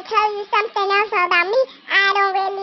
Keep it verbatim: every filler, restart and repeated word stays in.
tell you something else about me. I don't really